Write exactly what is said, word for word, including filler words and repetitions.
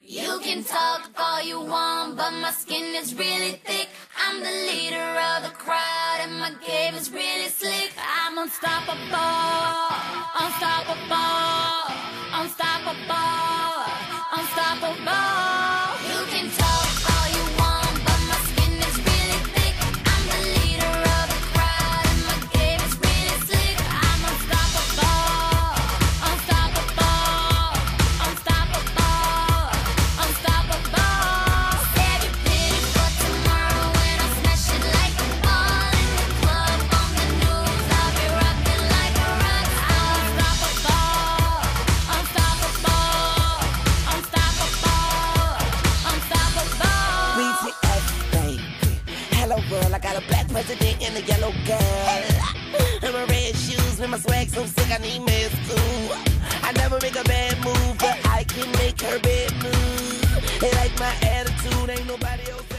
You can talk all you want, but my skin is really thick. I'm the leader of the crowd, and my game is really slick. I'm unstoppable, unstoppable, unstoppable, unstoppable. You can talk all you want, but my skin is really thick. I'm the leader of the crowd, and my game is really slick. I'm unstoppable, unstoppable, unstoppable, unstoppable. Save your pity for tomorrow when I smash it like a ball in the club, on the news. I'll be rocking like a rock star. Unstoppable, unstoppable, unstoppable, unstoppable. B T S, baby. Hello world, I got a black president and a yellow girl. And my red shoes with my swag so sick I need meds too. I never make a bad move, but I can make her bed move. They like my attitude, ain't nobody else.